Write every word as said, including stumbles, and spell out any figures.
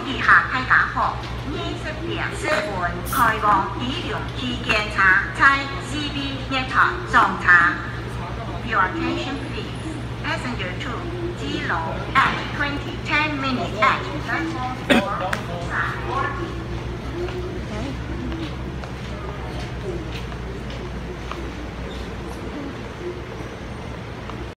以下批假項，呢識別書本開往醫療去檢查，在 C B 一台上查。Your attention please. Passenger two, zero at twenty ten minutes at platform